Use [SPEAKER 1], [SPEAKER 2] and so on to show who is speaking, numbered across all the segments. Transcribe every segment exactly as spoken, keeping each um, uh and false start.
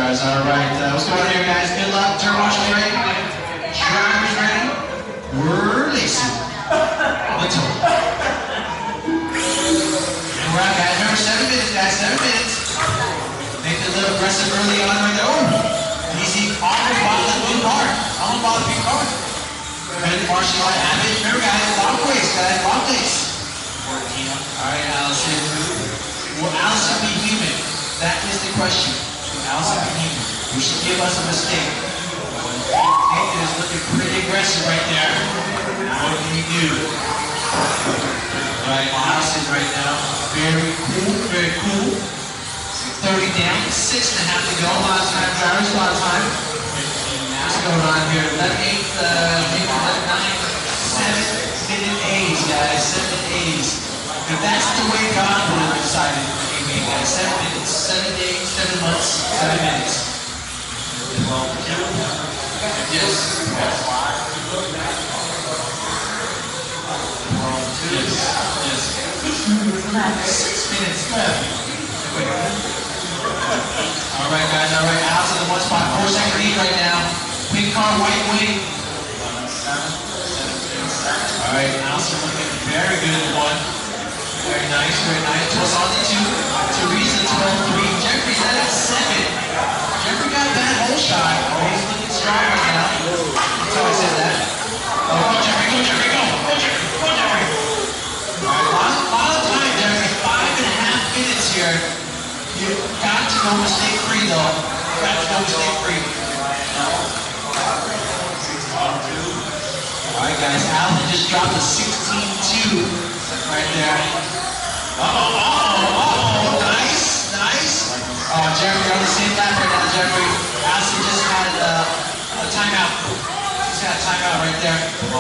[SPEAKER 1] guys. All right. Uh, what's going on here, guys? Good luck. Turn washers ready. Drivers ready. We're racing. Let's go. All right, guys. Remember, seven minutes, guys. Seven minutes. Make it a little aggressive early on right there. Oh, easy. Almost bought the blue card. Almost bought the pink card. Good martial art habit. Remember, guys. Long ways, guys. Long ways. All right, Allison. Will Allison be human? That is the question. Will Allison be human? You should give us a mistake. Nathan is looking pretty aggressive right there. What can you do? All right, Allison right now. Very cool, very cool. thirty down, six and a half to go. A lot of time, drivers, a lot of time. What's going on here? eleven, eight, uh, eleven, nine, seven minute A's, guys. Seven A's. If that's the way God would have decided, amen, guys. Seven minutes, seven days, seven months, seven minutes. Well, yes. Yes. Yes. Six minutes left. All right, guys. All right. Allison in one spot. Four second lead right now. Pink car, white wing. All right. Allison looking very good at one. Very nice, very nice. Twist on the two. Teresa, twelve three. Jeffrey's at seven. Jeffrey got a bad hole shot. Oh, he's looking strong right now. That's how I said that. Oh, go Jeffrey, go Jeffrey, go. Go Jeffrey, go Jeffrey. All right, a lot, a lot of time, Jeffrey. Five and a half minutes here. You've got to go mistake free, though. You've got to go mistake free. All right, guys. Alan just dropped a sixteen two. Right there. Uh-oh, uh-oh, uh-oh. Nice, nice. Oh, Jeffrey on the same lap right now, Jeffrey. Allison just had uh, a timeout. Just had a timeout right there.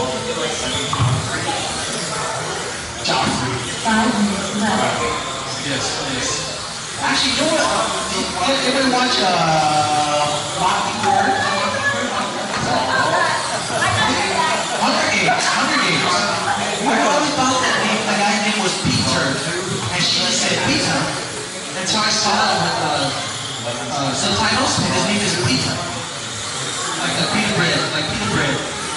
[SPEAKER 1] Joffrey.
[SPEAKER 2] Five minutes left.
[SPEAKER 1] Yes, yes. Actually, you know what? Did anybody watch uh, Mockingbird? Hunger Games. Hunger Games. I always thought that name, the guy's name was Peter, and she just said Peter. And so I saw it with uh, uh, subtitles, and his name is Peter. Like the pita bread, like pita bread.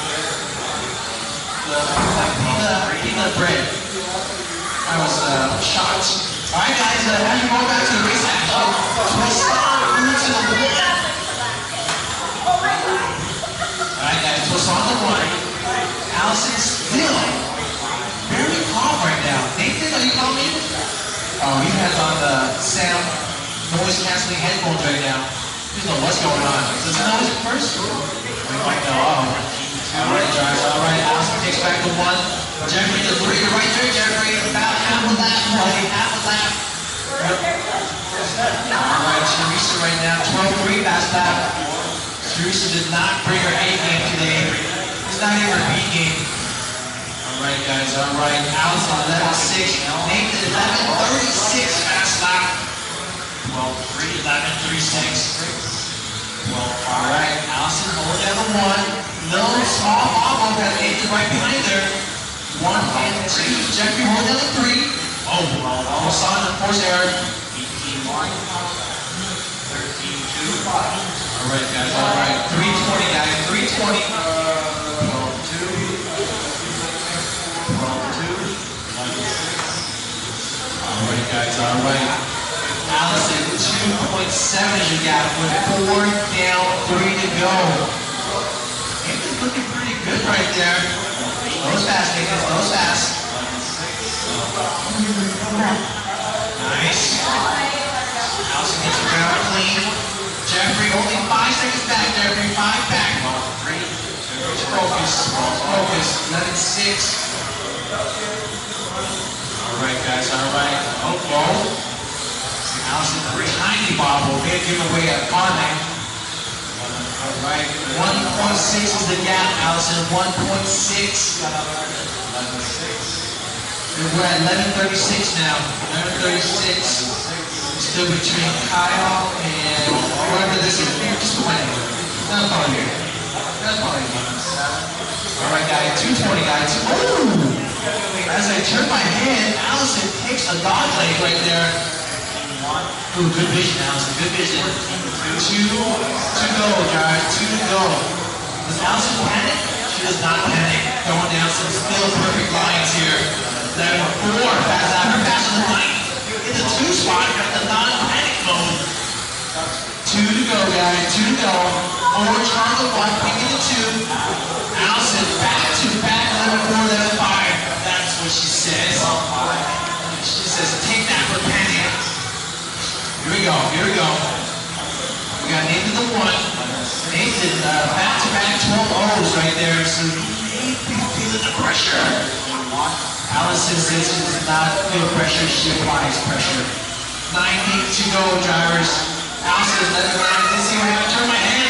[SPEAKER 1] The, like pita, pita bread. I was uh, shocked. Alright guys, uh, as we go back to the race action, twist on to the one. Alright guys, twist on the one. Allison still very calm right now. Nathan, are you calm? Oh, he has on the sound noise canceling headphones right now. He doesn't know what's going on. Does he know it's first? We might know. Oh. Alright, guys. Alright, Allison takes back the one. Jeffrey, the three, you're right there, Jeffrey. About half a lap, buddy. Half a lap. Alright, Teresa right now. twelve three last lap. Teresa did not bring her A game today. It's not even her B game. Alright guys, alright. Allison eleven six. Nathan eleven thirty-six fast lap. twelve three, eleven thirty-six. Well, alright. Allison hold down the one. Little small bobble got Nathan right behind her. One and two. Jeffrey hold down the three. Oh, almost on the force error. eighteen one. thirteen two. Alright guys, alright. three twenty guys. three twenty. twelve two. Alright guys, alright. Allison, two point seven is your gap with four down, three to go. Nathan's looking pretty good right there. Nose fast, Nathan, nose fast. Nice. Allison gets the ground clean. Jeffrey, only five seconds back, Jeffrey, five back. Three. Focus, focus, eleven six. Alright guys, alright. Oh, whoa. Allison, tiny bobble. May have given away a comment. Alright, one point six is the gap, Allison. one point six. We're at eleven thirty-six now. eleven thirty-six. Still between Kyle and whoever this is. Just one. That's probably here. That's probably here. Alright, guys. two twenty, guys. Ooh! As I turn my head, Allison takes a dog leg right there. Ooh, good vision, Allison. Good vision. Two to go, guys. Two to go. Does Allison panic? She does not panic. Going down some still perfect lines here. Then four. Pass out. Her pass on the line. In the two spot, got the non-panic mode. Two to go, guys. Two to go. Four, Charlie, one, picking the two. Allison, back to back, eleven, four, eleven, five. That's what she says. She says, take that for panic. Here we go, here we go. We got Nathan the one. Nathan, uh, back-to-back twelve O's right there, so he may be feeling the pressure. Allison says she does not feel pressure, she applies pressure. Nine feet to go, drivers. Allison, let it ride. Let's see, we're going to turn my head.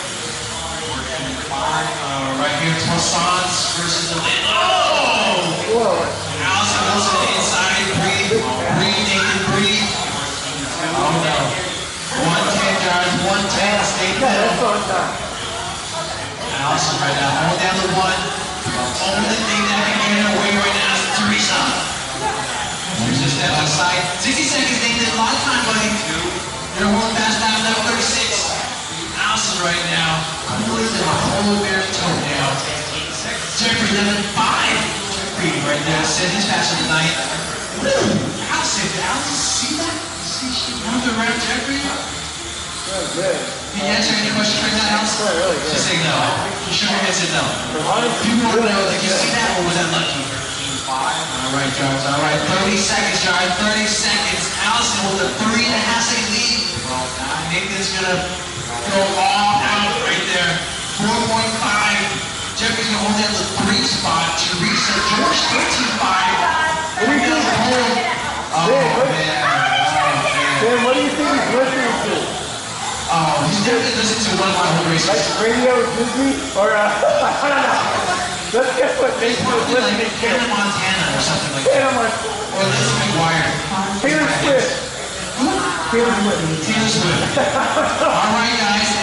[SPEAKER 1] Uh, right here, Toissons versus Atlanta. Oh! Allison goes to the inside, breathe, breathe, Nathan, breathe. Oh no. one ten, guys, one ten, stay down. Allison right now, hold down the one. Only thing that can get her away right now is Teresa. Teresa steps outside. sixty seconds, Nathan, a lot of time, buddy. You're holding fast down, level thirty-six. Allison right now, cooler than a polar bear's toenail. Jeffrey, eleven five. Jeffrey right there, said he's faster than night. Allison, did Allison see that? See, she moved around Jeffrey? Can you answer any questions right now, Allison? She said no. She shook her head and said no. People want to know, did you see that or was that lucky? All right, Jarvis. All right, thirty seconds, Jarvis. thirty seconds. Allison with a three and a half second lead. Nathan's gonna go all out right there. four point five. Jeffrey's gonna hold down the three spot. Teresa, George, thirteen five. We're gonna hold. Oh man. Oh man.
[SPEAKER 3] Dan, what do you think he's listening to?
[SPEAKER 1] Oh, he's definitely listening to one of my old races.
[SPEAKER 3] Like Radio Disney? Or, uh, I don't know. Let's guess what Nathan was
[SPEAKER 1] Probably
[SPEAKER 3] listening
[SPEAKER 1] like
[SPEAKER 3] to.
[SPEAKER 1] Hannah Montana or something like that.
[SPEAKER 3] Hannah Montana.
[SPEAKER 1] Or Lizzie McGuire.
[SPEAKER 3] Taylor Swift. Taylor Swift.
[SPEAKER 1] Taylor Swift. All right, guys.